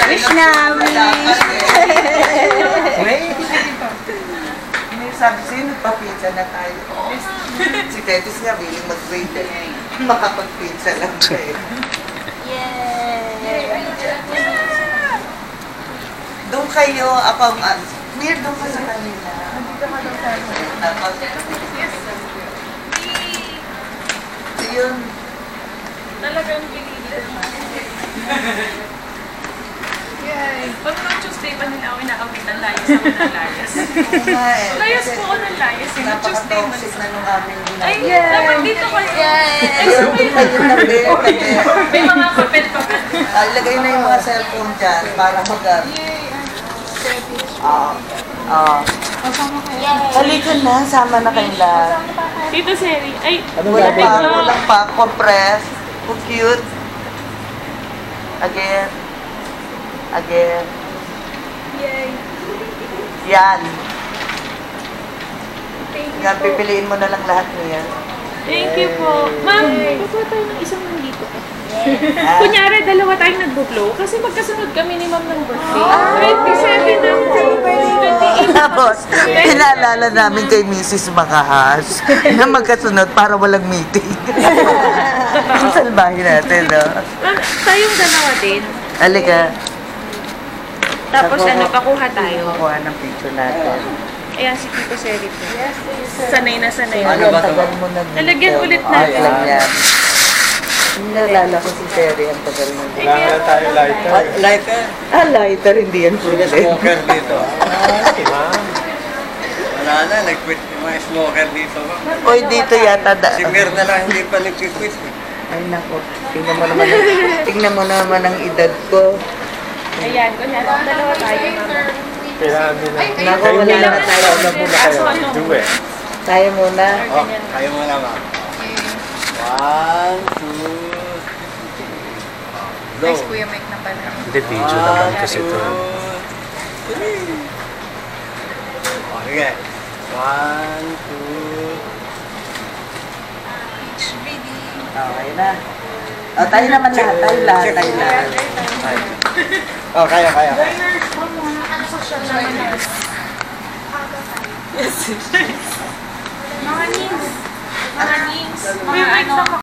Wish na, wish. Wait. Sabi sa'yo, nagpa-pizza na tayo. Si Tetis nga, willing mag-wait eh. Makapag-pizza lang siya eh. Yay! Doon kayo, ako, Mir, doon ka sa kanila. Tapos, yun. Talagang pinili. Yay! Pag noong Tuesday pa nila ako inaawit ng layas ako ng layas. Layas po ako ng layas. Yung Tuesday man. Napaka-toxic na nung aming ginagawa. Ay, dapat dito kayo. Ayun, doon kayo na May mga papel pa ka. Lagay na yung mga cellphone dyan para mag-gamit. Halika na, sama na kayo lahat. Tito Seri. Ay, Walang pa, compress. Oh, cute. Again. Yay. Yan. Thank you Yan, po. pipiliin mo na lang lahat niya. Thank you po. Ma'am, kukuha tayo ng isang nandito. Kunyari, dalawa tayong nagbo-blow kasi magkasunod kami ni ma'am ng birthday. 27 ng birthday. Tapos, pinaalala namin kay Mrs. Makahas na magkasunod para walang meeting. Ang salbahin natin, no? Ma'am, tayong dalawa din. Halika. Tapos pakuha tayo. Kukuha ng picture natin. Ayan, si Tito Seri po. Sanay na sanay. Ano ba tagal mo na dito? Lalagyan ulit Ay, natin. lang yan. Nalala ko si Seri, ang tagal mo dito. Wala tayo lighter. Lighter. Lighter, hindi yan po. Smoker dito. Si ma'am. Wala na, nag-quit yung mga smoker dito. Oy, dito yata Si Mir na lang hindi pa nag-quit. Ay, naku. Tingnan mo naman ang edad ko. Ayan, kunyari, dalawa tayo, ma'am. Kailangan din na. Naku, Kayo wala muna. na tayo. Una muna kayo. Do it. Tayo muna. Oh, kayo mo naman. 1, 2, Nice Kuya Mike na pala. Hindi, video naman kasi ito. 2, 3. Okay. 1, 2. Okay na. O, tayo naman lahat. Tayo lahat. Oh, kaya. Mga nings. Mga nings. May mic na